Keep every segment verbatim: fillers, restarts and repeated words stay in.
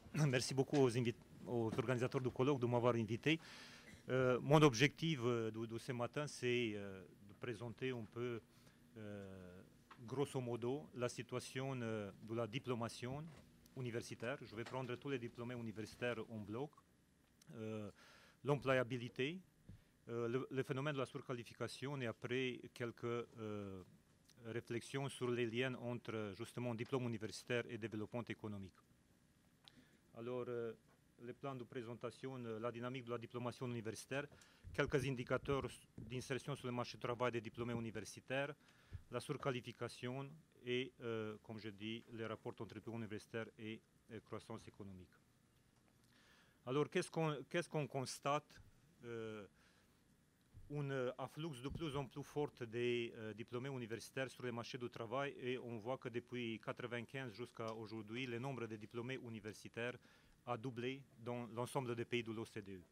Merci beaucoup aux, aux organisateurs du colloque de m'avoir invité. Euh, mon objectif euh, de, de, ce matin, c'est euh, de présenter un peu, euh, grosso modo, la situation euh, de la diplomation universitaire. Je vais prendre tous les diplômés universitaires en bloc. Euh, L'employabilité, euh, le, le, phénomène de la surqualification et après quelques euh, réflexions sur les liens entre justement diplôme universitaire et développement économique. Alors, euh, le plan de présentation, euh, la dynamique de la diplomation universitaire, quelques indicateurs d'insertion sur le marché du travail des diplômés universitaires, la surqualification et, euh, comme je dis, les rapports entre diplômes universitaires et, et croissance économique. Alors, qu'est-ce qu'on qu'est-ce qu'on constate euh, un afflux de plus en plus fort des euh, diplômés universitaires sur le marché du travail et on voit que depuis mille neuf cent quatre-vingt-quinze jusqu'à aujourd'hui, le nombre de diplômés universitaires a doublé dans l'ensemble des pays de l'O C D E.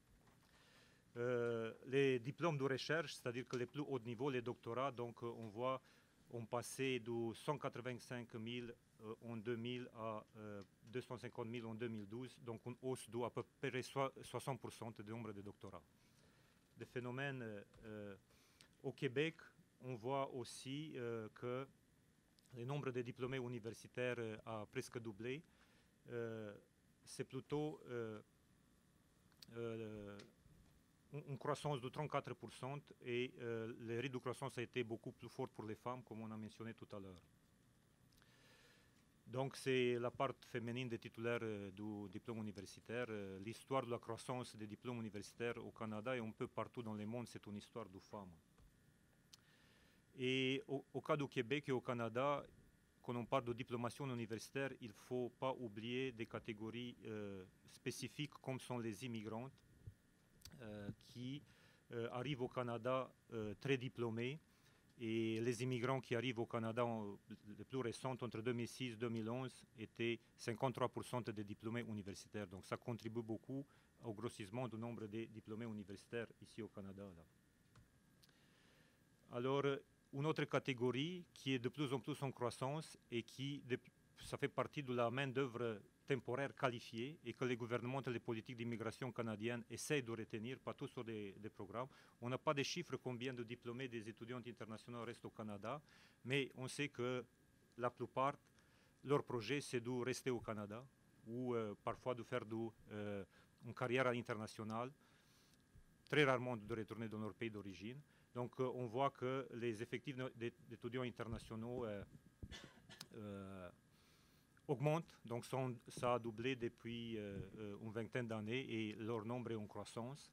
Euh, les diplômes de recherche, c'est-à-dire que les plus hauts niveaux, les doctorats, donc on voit on passé de cent quatre-vingt-cinq mille euh, en deux mille à euh, deux cent cinquante mille en deux mille douze, donc une hausse d'à peu près soixante pour cent du nombre de doctorats. Des phénomènes euh, au Québec, on voit aussi euh, que le nombre de diplômés universitaires euh, a presque doublé. Euh, c'est plutôt euh, euh, une croissance de trente-quatre pour cent et euh, le rythme de croissance a été beaucoup plus fort pour les femmes, comme on a mentionné tout à l'heure. Donc c'est la part féminine des titulaires euh, du diplôme universitaire. Euh, L'histoire de la croissance des diplômes universitaires au Canada et un peu partout dans le monde, c'est une histoire de femmes. Et au, au cas du Québec et au Canada, quand on parle de diplomation universitaire, il ne faut pas oublier des catégories euh, spécifiques comme sont les immigrants euh, qui euh, arrivent au Canada euh, très diplômés. Et les immigrants qui arrivent au Canada, les plus récents, entre deux mille six et deux mille onze, étaient cinquante-trois pour cent des diplômés universitaires. Donc ça contribue beaucoup au grossissement du nombre de diplômés universitaires ici au Canada. Là. Alors, une autre catégorie qui est de plus en plus en croissance et qui, ça fait partie de la main-d'œuvre temporaire qualifiée et que les gouvernements et les politiques d'immigration canadiennes essayent de retenir, pas tous sur des, des programmes. On n'a pas de chiffres combien de diplômés des étudiants internationaux restent au Canada, mais on sait que la plupart, leur projet, c'est de rester au Canada ou euh, parfois de faire de, euh, une carrière à l'international, très rarement de retourner dans leur pays d'origine. Donc euh, on voit que les effectifs d'étudiants internationaux euh, euh, augmentent, donc sont, ça a doublé depuis euh, une vingtaine d'années et leur nombre est en croissance.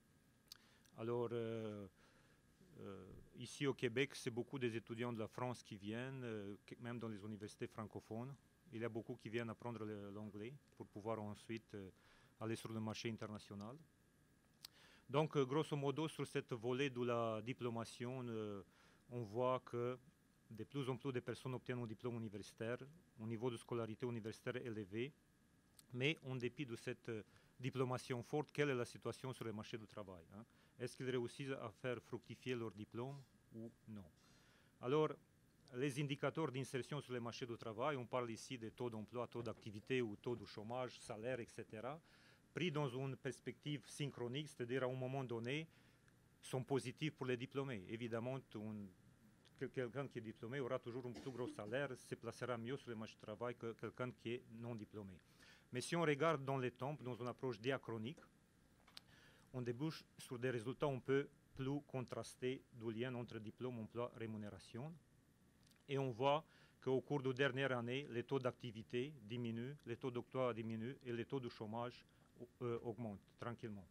Alors euh, euh, ici au Québec, c'est beaucoup des étudiants de la France qui viennent, euh, même dans les universités francophones. Il y a beaucoup qui viennent apprendre l'anglais pour pouvoir ensuite euh, aller sur le marché international. Donc, euh, grosso modo, sur cette volet de la diplomation, euh, on voit que de plus en plus de personnes obtiennent un diplôme universitaire, un niveau de scolarité universitaire élevé, mais en dépit de cette euh, diplomation forte, quelle est la situation sur le marché du travail, hein? Est-ce qu'ils réussissent à faire fructifier leur diplôme ou non? Alors, les indicateurs d'insertion sur le marché du travail, on parle ici des taux d'emploi, taux d'activité ou taux de chômage, salaire, et cetera, pris dans une perspective synchronique, c'est-à-dire à un moment donné, sont positifs pour les diplômés. Évidemment, un, quelqu'un qui est diplômé aura toujours un plus gros salaire, se placera mieux sur le marché du travail que quelqu'un qui est non diplômé. Mais si on regarde dans les temps, dans une approche diachronique, on débouche sur des résultats un peu plus contrastés du lien entre diplôme, emploi, rémunération. Et on voit qu'au cours des dernières années, les taux d'activité diminuent, les taux d'octroi diminuent et les taux de chômage euh, augmentent tranquillement.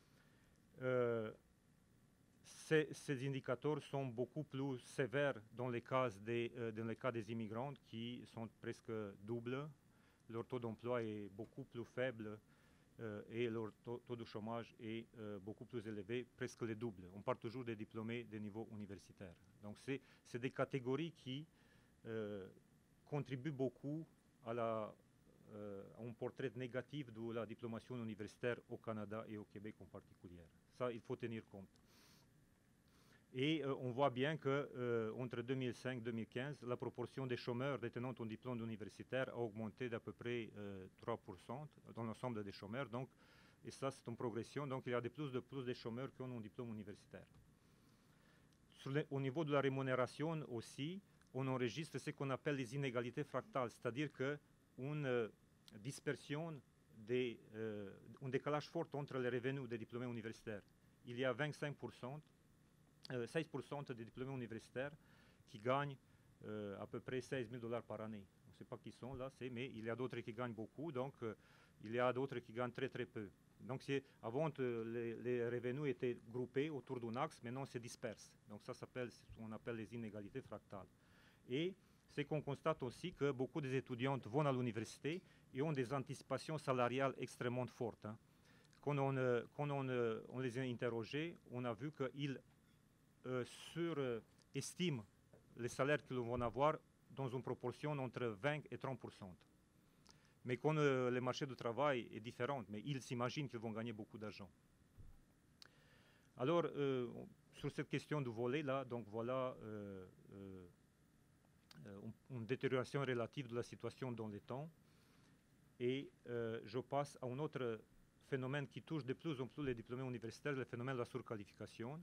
Euh, ces, ces indicateurs sont beaucoup plus sévères dans les cas des, euh, dans les cas des immigrants qui sont presque doubles. Leur taux d'emploi est beaucoup plus faible euh, et leur taux, taux de chômage est euh, beaucoup plus élevé, presque le double. On parle toujours des diplômés de niveau universitaire. Donc c'est des catégories qui euh, contribuent beaucoup à, la, euh, à un portrait négatif de la diplomation universitaire au Canada et au Québec en particulier. Ça, il faut tenir compte. Et euh, on voit bien que euh, entre deux mille cinq et deux mille quinze, la proportion des chômeurs détenant un diplôme universitaire a augmenté d'à peu près euh, trois pour cent dans l'ensemble des chômeurs. Donc, et ça, c'est une progression. Donc, il y a de plus de plus de chômeurs qui ont un diplôme universitaire. Sur le, au niveau de la rémunération aussi, on enregistre ce qu'on appelle les inégalités fractales, c'est-à-dire qu'une euh, dispersion, des, euh, un décalage fort entre les revenus des diplômés universitaires. Il y a vingt-cinq pour cent, euh, seize pour cent des diplômés universitaires qui gagnent euh, à peu près seize mille dollars par année. On ne sait pas qui sont là, mais il y a d'autres qui gagnent beaucoup, donc euh, il y a d'autres qui gagnent très très peu. Donc avant, les, les revenus étaient groupés autour d'un axe, maintenant se dispersent. Donc ça s'appelle ce qu'on appelle les inégalités fractales. Et c'est qu'on constate aussi que beaucoup des étudiantes vont à l'université et ont des anticipations salariales extrêmement fortes. Hein. Quand, on, euh, quand on, euh, on les a interrogés, on a vu qu'ils euh, surestiment les salaires qu'ils vont avoir dans une proportion entre vingt et trente pour cent. Mais quand euh, le marché du travail est différent, mais ils s'imaginent qu'ils vont gagner beaucoup d'argent. Alors, euh, sur cette question du volet, là, donc voilà euh, euh, une, une détérioration relative de la situation dans le temps. Et euh, je passe à un autre phénomène qui touche de plus en plus les diplômés universitaires, le phénomène de la surqualification.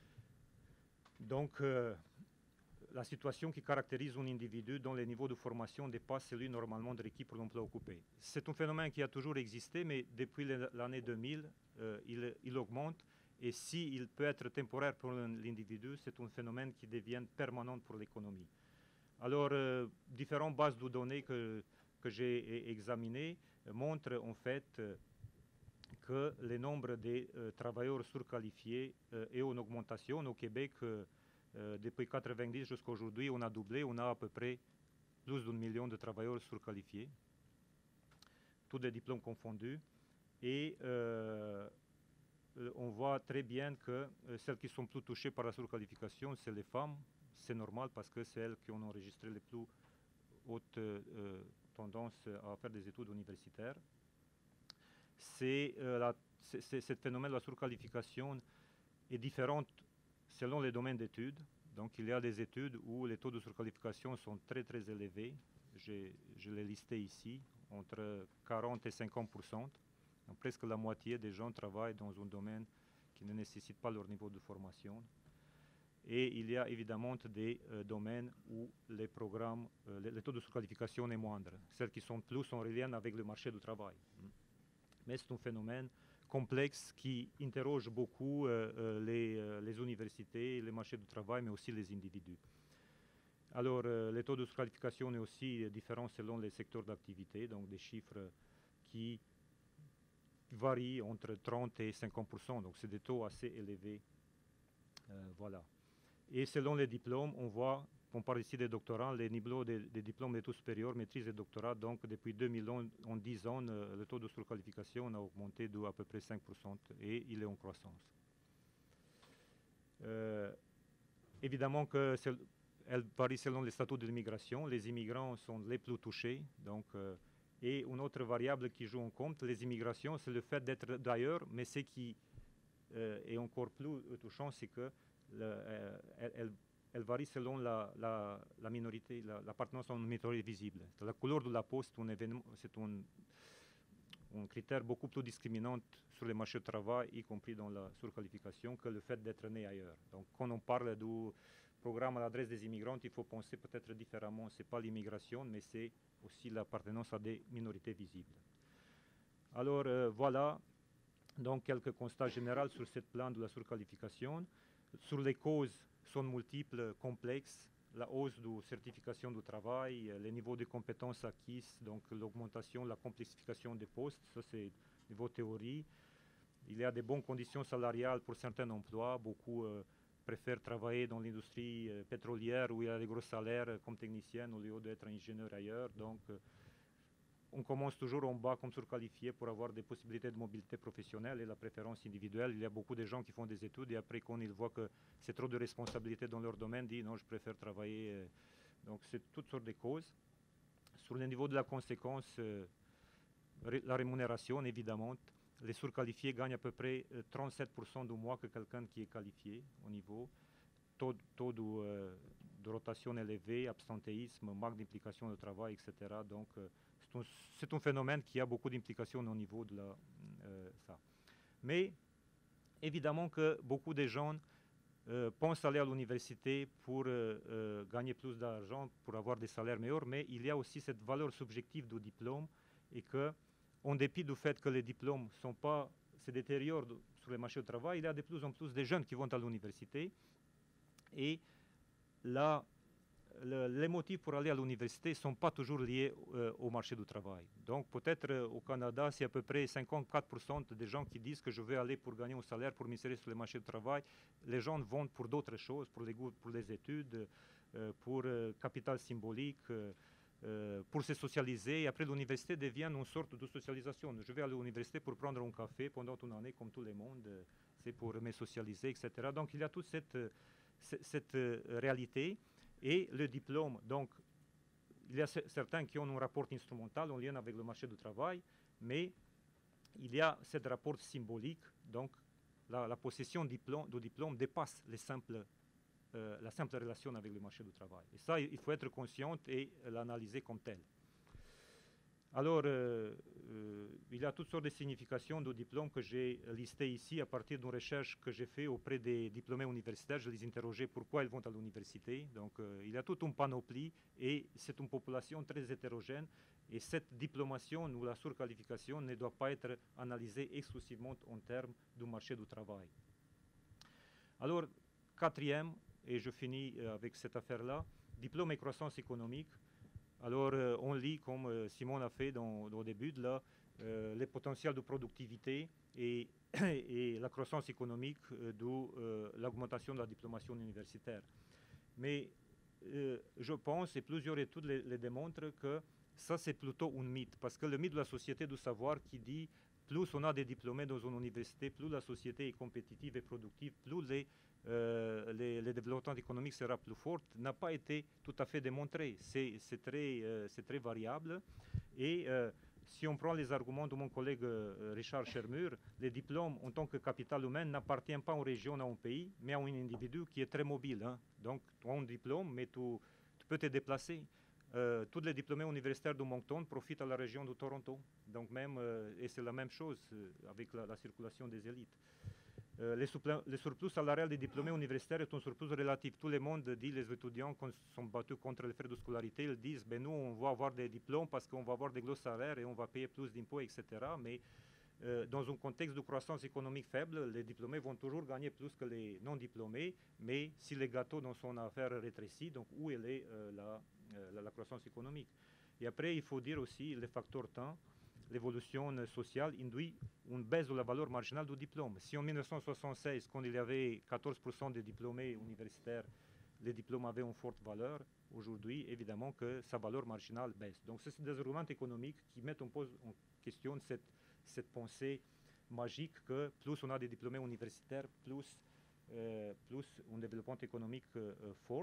Donc, euh, la situation qui caractérise un individu dont les niveaux de formation dépassent celui normalement de requis pour l'emploi occupé. C'est un phénomène qui a toujours existé, mais depuis l'année deux mille, euh, il, il augmente. Et s'il peut être temporaire pour l'individu, c'est un phénomène qui devient permanent pour l'économie. Alors, euh, différentes bases de données que, que j'ai examinées euh, montrent en fait euh, que le nombre de euh, travailleurs surqualifiés euh, est en augmentation. Au Québec, euh, Euh, depuis quatre-vingt-dix jusqu'à aujourd'hui, on a doublé, on a à peu près plus d'un million de travailleurs surqualifiés, tous des diplômes confondus. Et euh, on voit très bien que euh, celles qui sont plus touchées par la surqualification, c'est les femmes. C'est normal parce que c'est elles qui ont enregistré les plus hautes euh, tendances à faire des études universitaires. C'est, euh, ce phénomène de la surqualification est différent selon les domaines d'études. Donc, il y a des études où les taux de surqualification sont très, très élevés. Je l'ai listé ici, entre quarante et cinquante pour cent. Donc, presque la moitié des gens travaillent dans un domaine qui ne nécessite pas leur niveau de formation. Et il y a évidemment des euh, domaines où les programmes, euh, les, les taux de surqualification est moindre. Celles qui sont plus en lien avec le marché du travail. Mais c'est un phénomène complexe qui interroge beaucoup euh, les, euh, les universités, les marchés du travail, mais aussi les individus. Alors, euh, les taux de surqualification est aussi différent selon les secteurs d'activité, donc des chiffres qui varient entre trente et cinquante pour cent, donc c'est des taux assez élevés. Euh, voilà. Et selon les diplômes, on voit, on parle ici des doctorants, les niveaux des, des diplômes d'études supérieures, maîtrise et doctorat, donc depuis deux mille, en dix ans, euh, le taux de surqualification a augmenté de à peu près cinq pour cent et il est en croissance. Euh, évidemment qu'elle varie selon les statuts de l'immigration. Les immigrants sont les plus touchés. Donc, euh, et une autre variable qui joue en compte, les immigrations, c'est le fait d'être d'ailleurs, mais ce qui euh, est encore plus touchant, c'est que le, euh, elle, elle varie selon la, la, la minorité, l'appartenance la, à une minorité visible. La couleur de la peau, c'est un, événement, c'est un, un critère beaucoup plus discriminant sur les marchés de travail, y compris dans la surqualification, que le fait d'être né ailleurs. Donc, quand on parle du programme à l'adresse des immigrants, il faut penser peut-être différemment. Ce n'est pas l'immigration, mais c'est aussi l'appartenance à des minorités visibles. Alors, euh, voilà donc quelques constats généraux sur ce plan de la surqualification. Sur les causes sont multiples, complexes, la hausse de certification du travail, les niveaux de compétences acquises, donc l'augmentation, la complexification des postes, ça c'est niveau théorie. Il y a des bonnes conditions salariales pour certains emplois, beaucoup euh, préfèrent travailler dans l'industrie euh, pétrolière où il y a des gros salaires euh, comme technicien au lieu d'être ingénieur ailleurs. Donc, euh, on commence toujours en bas comme surqualifié pour avoir des possibilités de mobilité professionnelle et la préférence individuelle. Il y a beaucoup de gens qui font des études et après, quand ils voient que c'est trop de responsabilités dans leur domaine, disent non, je préfère travailler. Donc, c'est toutes sortes de causes. Sur le niveau de la conséquence, euh, la rémunération, évidemment, les surqualifiés gagnent à peu près trente-sept pour cent du mois que quelqu'un qui est qualifié au niveau. taux, taux de, euh, de rotation élevé, absentéisme, manque d'implication de travail, et cetera. Donc, euh, c'est, un, c'est un phénomène qui a beaucoup d'implications au niveau de la, euh, ça. Mais évidemment que beaucoup de jeunes euh, pensent aller à l'université pour euh, euh, gagner plus d'argent, pour avoir des salaires meilleurs, mais il y a aussi cette valeur subjective du diplôme et que, en dépit du fait que les diplômes sont pas, se détériorent sur le marché du travail, il y a de plus en plus de jeunes qui vont à l'université et là, le, les motifs pour aller à l'université ne sont pas toujours liés euh, au marché du travail. Donc peut-être euh, au Canada, c'est à peu près cinquante-quatre pour cent des gens qui disent que je vais aller pour gagner un salaire, pour m'insérer sur le marché du travail. Les gens vont pour d'autres choses, pour les, pour les études, euh, pour euh, capital symbolique, euh, euh, pour se socialiser. Et après, l'université devient une sorte de socialisation. Je vais à l'université pour prendre un café pendant une année comme tout le monde. Euh, c'est pour me socialiser, et cetera. Donc il y a toute cette, euh, cette euh, réalité. Et le diplôme, donc, il y a certains qui ont un rapport instrumental en lien avec le marché du travail, mais il y a ce rapport symbolique, donc la, la possession du diplôme, du diplôme dépasse les simples, euh, la simple relation avec le marché du travail. Et ça, il faut être conscient et l'analyser comme tel. Alors, euh, euh, il y a toutes sortes de significations de diplômes que j'ai listées ici à partir d'une recherche que j'ai faite auprès des diplômés universitaires. Je les interrogeais pourquoi ils vont à l'université. Donc, euh, il y a toute une panoplie et c'est une population très hétérogène. Et cette diplomation ou la surqualification ne doit pas être analysée exclusivement en termes du marché du travail. Alors, quatrième, et je finis avec cette affaire-là, diplôme et croissance économique. Alors, euh, on lit, comme euh, Simon a fait dans, dans au début, là, euh, les potentiels de productivité et, et la croissance économique euh, de euh, l'augmentation de la diplomation universitaire. Mais euh, je pense, et plusieurs études les, les démontrent, que ça, c'est plutôt un mythe, parce que le mythe de la société du savoir qui dit plus on a des diplômés dans une université, plus la société est compétitive et productive, plus les Euh, les, le développement économique sera plus fort, n'a pas été tout à fait démontré. C'est, c'est, très, euh, c'est très variable. Et euh, si on prend les arguments de mon collègue euh, Richard Schermur, les diplômes en tant que capital humain n'appartiennent pas à une région, à un pays, mais à un individu qui est très mobile. Hein. Donc, tu as un diplôme, mais tu, tu peux te déplacer. Euh, tous les diplômés universitaires de Moncton profitent à la région de Toronto. Donc même, euh, et c'est la même chose euh, avec la, la circulation des élites. Euh, le, le surplus salarial des diplômés universitaires est un surplus relatif. Tout le monde dit, les étudiants qui sont battus contre les frais de scolarité, ils disent, ben nous, on va avoir des diplômes parce qu'on va avoir des gros salaires et on va payer plus d'impôts, et cetera. Mais euh, dans un contexte de croissance économique faible, les diplômés vont toujours gagner plus que les non-diplômés. Mais si les gâteaux dans son affaire rétrécit, donc où est euh, la, euh, la, la croissance économique? Et après, il faut dire aussi le facteur temps. L'évolution sociale induit une baisse de la valeur marginale du diplôme. Si en mille neuf cent soixante-seize, quand il y avait quatorze pour cent des diplômés universitaires, les diplômes avaient une forte valeur, aujourd'hui, évidemment que sa valeur marginale baisse. Donc, ce sont des arguments économiques qui mettent en, pose, en question cette, cette pensée magique que plus on a des diplômés universitaires, plus, euh, plus un développement économique euh, fort.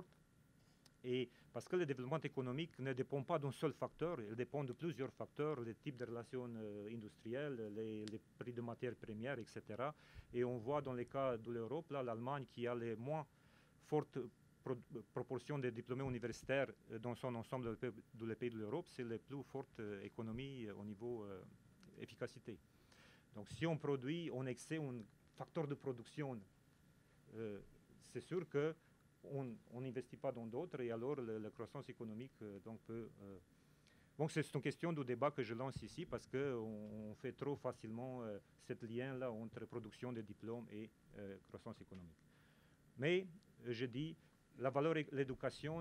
Et parce que le développement économique ne dépend pas d'un seul facteur, il dépend de plusieurs facteurs, les types de relations euh, industrielles, les, les prix de matières premières, et cetera. Et on voit dans les cas de l'Europe, là, l'Allemagne qui a les moins fortes pro proportions de diplômés universitaires euh, dans son ensemble de les pays de l'Europe, c'est la plus forte euh, économie euh, au niveau euh, efficacité. Donc si on produit en excès un facteur de production, euh, c'est sûr que on n'investit pas dans d'autres et alors le, la croissance économique euh, donc peut... Euh... Donc c'est une question de débat que je lance ici parce qu'on on fait trop facilement euh, ce lien-là entre production de diplômes et euh, croissance économique. Mais euh, je dis, la valeur de l'éducation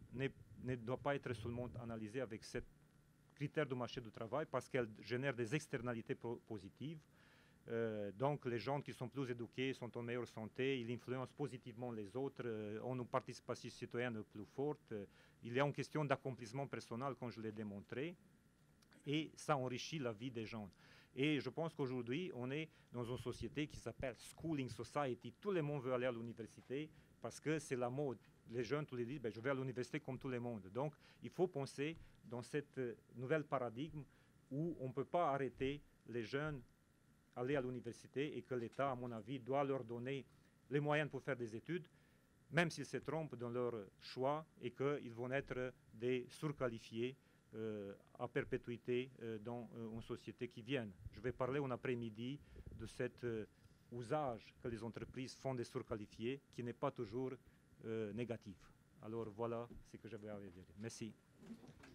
ne doit pas être seulement analysée avec ce critère du marché du travail parce qu'elle génère des externalités positives. Euh, donc les gens qui sont plus éduqués sont en meilleure santé, ils influencent positivement les autres, euh, ont une participation citoyenne plus forte, euh, il y a une question d'accomplissement personnel comme je l'ai démontré, et ça enrichit la vie des gens. Et je pense qu'aujourd'hui, on est dans une société qui s'appelle Schooling Society. Tout le monde veut aller à l'université parce que c'est la mode. Les jeunes, tous les disent, ben, je vais à l'université comme tout le monde. Donc, il faut penser dans cette euh, nouvelle paradigme où on ne peut pas arrêter les jeunes aller à l'université et que l'État, à mon avis, doit leur donner les moyens pour faire des études. même s'ils se trompent dans leur choix et qu'ils vont être des surqualifiés euh, à perpétuité euh, dans euh, une société qui vient. Je vais parler en après-midi de cet euh, usage que les entreprises font des surqualifiés qui n'est pas toujours euh, négatif. Alors voilà ce que j'avais à dire. Merci.